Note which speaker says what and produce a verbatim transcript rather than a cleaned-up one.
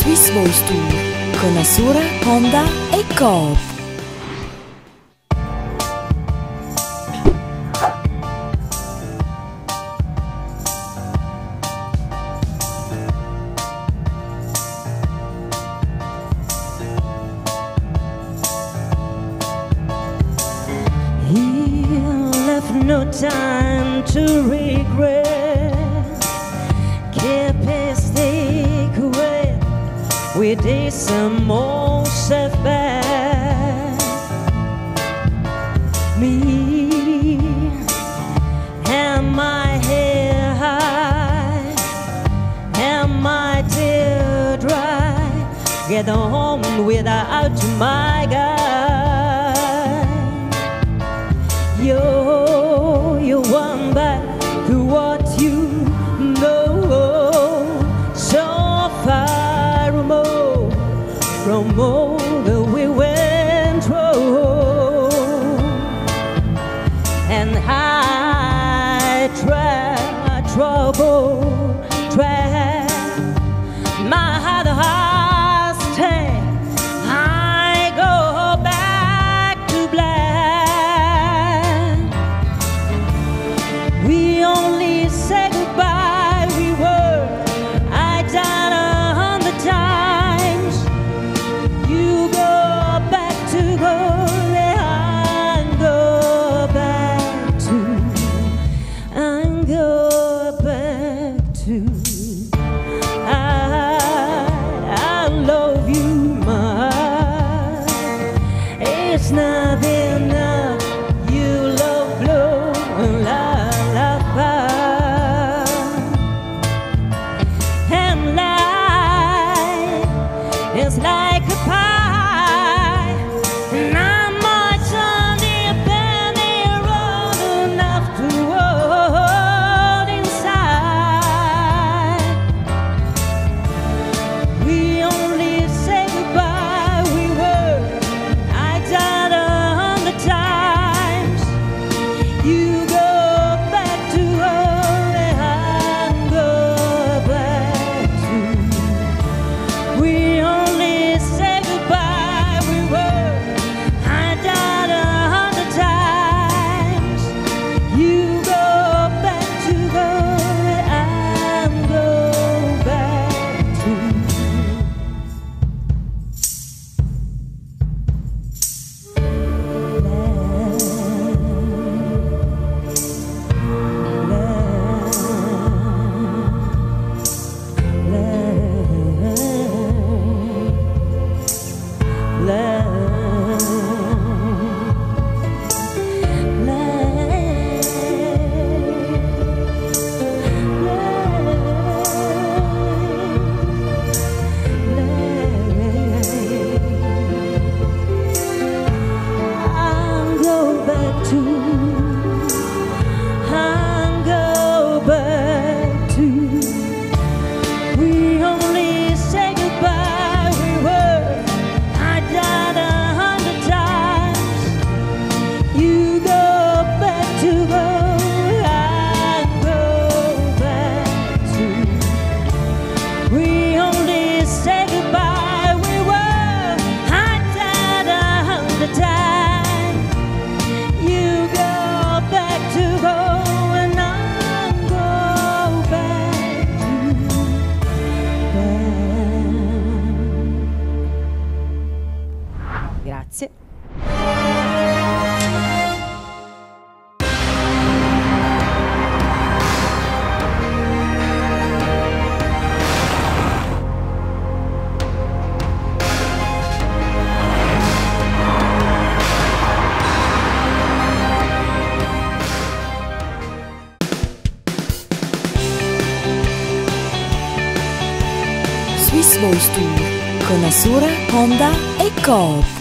Speaker 1: Swiss Voice Tour con Annalara, Honda e Coop.
Speaker 2: No time to regret. Keep his take away. We did some more setback. Me and my hair high and my tear dry. Get home without my guy. Yo, you want back to what you know, so far removed from all that we went through. And I try, trouble, try, my heart has stayed. I go back to black. We only say goodbye, we were, I died a hundred times. You go back to go, I go back to, I go back to. I, I love you, my heart. It's not enough, you love blue and love. And life is like a pie, and I'm much on the penny road enough to hold inside. We only say goodbye, we were, I died a hundred times. You go back to all that I go back to. We only say goodbye, we were, I died a hundred times. You go back to go that I go back to. I'll go back to, I'll go back to. We only say goodbye, we were, I died a hundred times. You go back to go, I go back to. We only say goodbye, we were, I died a hundred times. You go back to go, and I'll go back to back.
Speaker 1: Grazie. Swiss Voice Tour con Annalara, Honda e Coop.